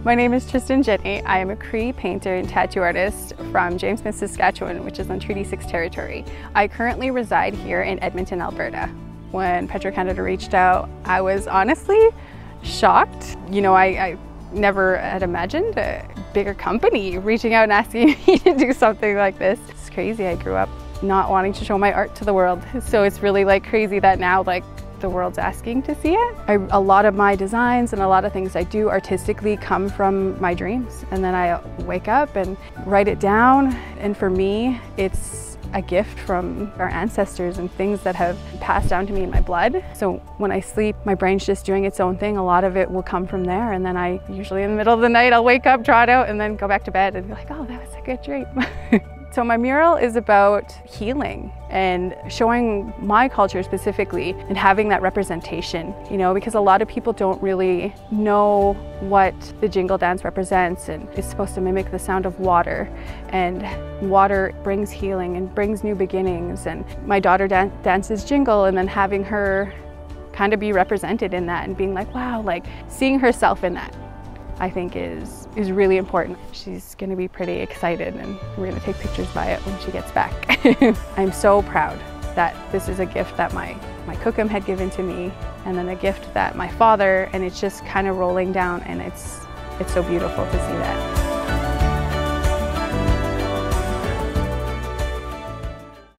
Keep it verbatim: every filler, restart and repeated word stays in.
My name is Tristen Jenni. I am a Cree painter and tattoo artist from James Smith, Saskatchewan, which is on Treaty six territory. I currently reside here in Edmonton, Alberta. When Petro-Canada reached out, I was honestly shocked. You know, I, I never had imagined a bigger company reaching out and asking me to do something like this. It's crazy. I grew up not wanting to show my art to the world, so it's really like crazy that now like the world's asking to see it. I, a lot of my designs and a lot of things I do artistically come from my dreams, and then I wake up and write it down, and for me it's a gift from our ancestors and things that have passed down to me in my blood. So when I sleep, my brain's just doing its own thing. A lot of it will come from there, and then I usually in the middle of the night I'll wake up, draw it out, and then go back to bed and be like, oh, that was a good dream. So my mural is about healing and showing my culture specifically and having that representation, you know, because a lot of people don't really know what the jingle dance represents, and it's supposed to mimic the sound of water, and water brings healing and brings new beginnings. And my daughter dan dances jingle, and then having her kind of be represented in that and being like, wow, like seeing herself in that, I think is is really important. She's gonna be pretty excited, and we're gonna take pictures by it when she gets back. I'm so proud that this is a gift that my, my cookum had given to me, and then a gift that my father, and it's just kind of rolling down, and it's, it's so beautiful to see that.